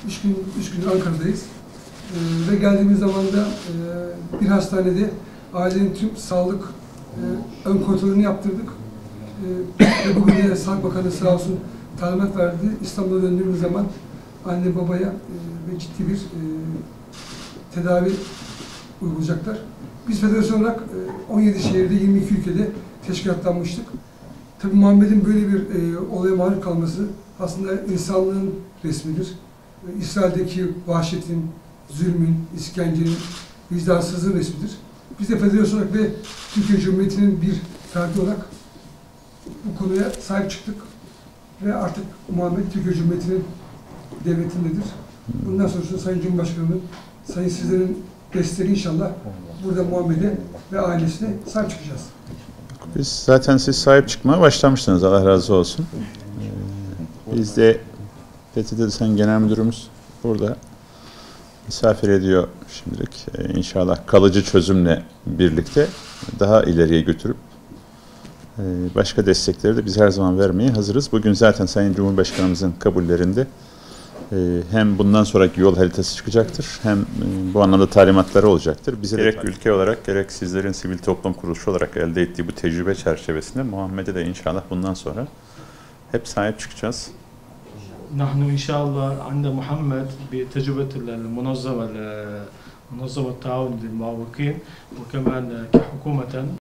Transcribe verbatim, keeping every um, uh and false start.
Üç gün, üç gündür Ankara'dayız. Ee, ve geldiğimiz zaman da e, bir hastanede ailenin tüm sağlık e, ön kontrolünü yaptırdık. E, ve bugün de Sağlık Bakanı sağ olsun talimat verdi. İstanbul'a döndüğümüz zaman anne babaya e, ve ciddi bir e, tedavi uygulayacaklar. Biz federasyon olarak e, on yedi şehirde, yirmi iki ülkede teşkilatlanmıştık. Tabii Muhammed'in böyle bir e, olaya maruz kalması aslında insanlığın resmidir. E, İsrail'deki vahşetin, zulmün, işkencenin, vicdansızlığın resmidir. Biz de federasyon olarak ve Türkiye Cumhuriyeti'nin bir ferdi olarak bu konuya sahip çıktık. Ve artık Muhammed Türkiye Cumhuriyeti'nin devletindedir. Bundan sonrasında Sayın Cumhurbaşkanı'nın, Sayın sizlerin desteği inşallah burada Muhammed'e ve ailesine sahip çıkacağız. Biz zaten siz sahip çıkmaya başlamıştınız. Allah razı olsun. Ee, biz de P T T Sayın Genel Müdürümüz burada misafir ediyor şimdilik. Ee, inşallah kalıcı çözümle birlikte daha ileriye götürüp e, başka destekleri de biz her zaman vermeye hazırız. Bugün zaten Sayın Cumhurbaşkanımızın kabullerinde e, hem bundan sonraki yol haritası çıkacaktır, hem e, bu anlamda talimatları olacaktır. Bize gerek ülke olarak, gerek sizlerin sivil toplum kuruluşu olarak elde ettiği bu tecrübe çerçevesinde Muhammed'e de inşallah bundan sonra hep sahip çıkacağız. نحن إن شاء الله عند محمد بتجربة المنظمة منظمة التعاون للمعوقين وكمان كحكومة